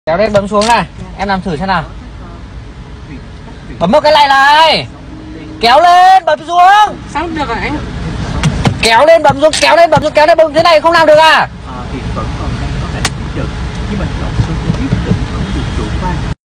Kéo lên bấm xuống này. Em làm thử xem nào. Bấm một cái này. Kéo lên bấm xuống. Sao được hả anh? Kéo lên bấm xuống, kéo lên bấm xuống, kéo lên bấm thế này không làm được à? Hiện vẫn còn đang có cảnh chậm nhưng mà chọn số viết vẫn không được chủ quan.